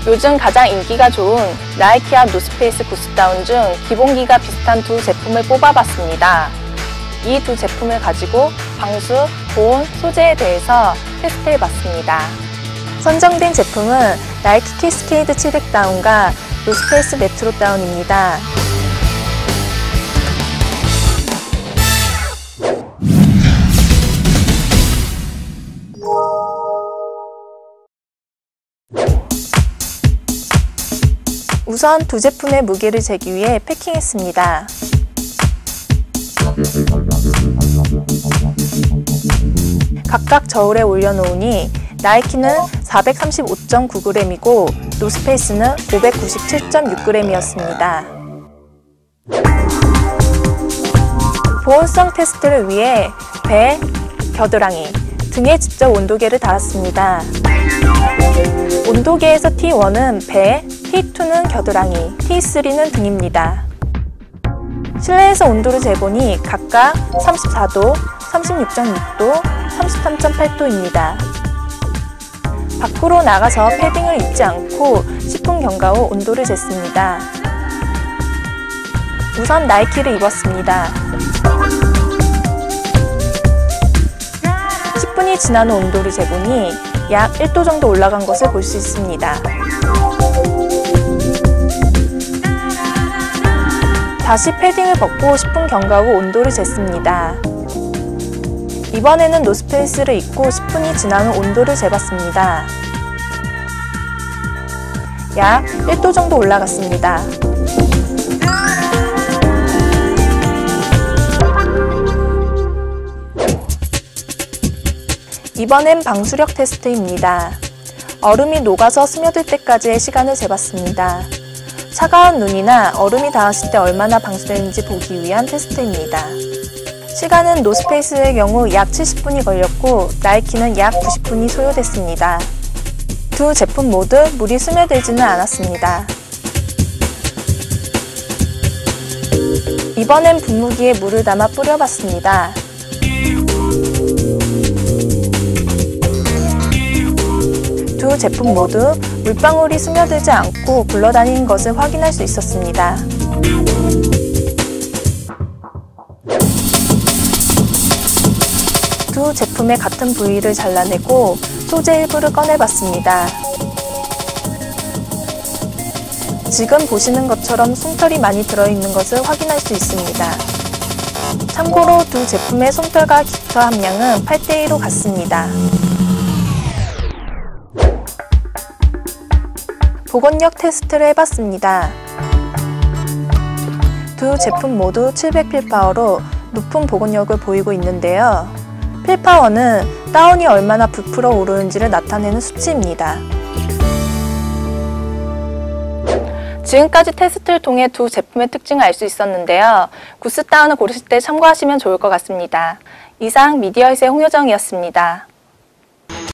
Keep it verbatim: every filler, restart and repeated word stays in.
요즘 가장 인기가 좋은 나이키와 노스페이스 구스다운 중 기본기가 비슷한 두 제품을 뽑아봤습니다. 이 두 제품을 가지고 방수, 보온, 소재에 대해서 테스트해봤습니다. 선정된 제품은 나이키 캐스케이드 칠백 다운과 노스페이스 메트로 다운입니다. 우선 두 제품의 무게를 재기 위해 패킹했습니다. 각각 저울에 올려놓으니 나이키는 사백삼십오 점 구 그램이고 노스페이스는 오백구십칠 점 육 그램이었습니다. 보온성 테스트를 위해 배, 겨드랑이, 등에 직접 온도계를 달았습니다. 온도계에서 티 원은 배, 티 투는 겨드랑이, 티 쓰리는 등입니다. 실내에서 온도를 재보니 각각 삼십사 도, 삼십육 점 육 도, 삼십삼 점 팔 도입니다. 밖으로 나가서 패딩을 입지 않고 십 분 경과 후 온도를 쟀습니다. 우선 나이키를 입었습니다. 십 분이 지난 후 온도를 재보니 약 일 도 정도 올라간 것을 볼 수 있습니다. 다시 패딩을 벗고 십 분 경과 후 온도를 쟀습니다. 이번에는 노스페이스를 입고 십 분이 지난 후 온도를 재봤습니다. 약 일 도 정도 올라갔습니다. 이번엔 방수력 테스트입니다. 얼음이 녹아서 스며들 때까지의 시간을 재봤습니다. 차가운 눈이나 얼음이 닿았을 때 얼마나 방수되는지 보기 위한 테스트입니다. 시간은 노스페이스의 경우 약 칠십 분이 걸렸고 나이키는 약 구십 분이 소요됐습니다. 두 제품 모두 물이 스며들지는 않았습니다. 이번엔 분무기에 물을 담아 뿌려봤습니다. 두 제품 모두 물방울이 스며들지 않고 굴러다니는 것을 확인할 수 있었습니다. 두 제품의 같은 부위를 잘라내고 소재 일부를 꺼내봤습니다. 지금 보시는 것처럼 솜털이 많이 들어있는 것을 확인할 수 있습니다. 참고로 두 제품의 솜털과 깃털 함량은 팔 대 이로 같습니다. 보건력 테스트를 해봤습니다. 두 제품 모두 칠백 필파워로 높은 보건력을 보이고 있는데요. 필파워는 다운이 얼마나 부풀어 오르는지를 나타내는 수치입니다. 지금까지 테스트를 통해 두 제품의 특징을 알 수 있었는데요. 구스다운을 고르실 때 참고하시면 좋을 것 같습니다. 이상 미디어잇의 홍효정이었습니다.